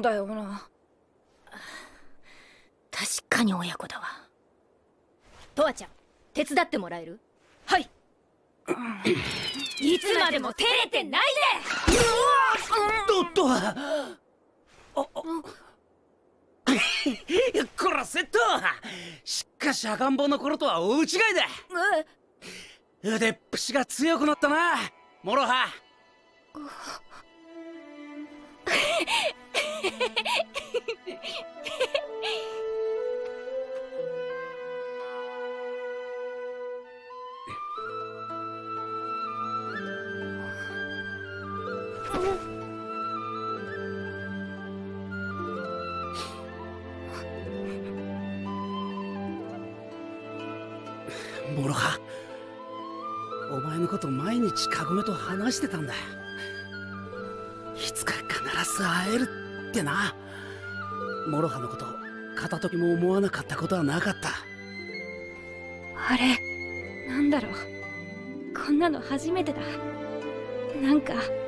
だよな。 確かに親子だわ。とわちゃん、手伝ってもらえる？ はい。 いつまでも照れてないで。 とわ。こらセット。しかし赤ん坊の頃とは大違いだ。腕っぷしが強くなったな、モロハ。モロハ、お前のこと毎日カゴメと話してたんだ。いつか必ず会えるってな。モロハのこと片時も思わなかったことはなかった。 あれ、なんだろう。こんなの初めてだ。なんか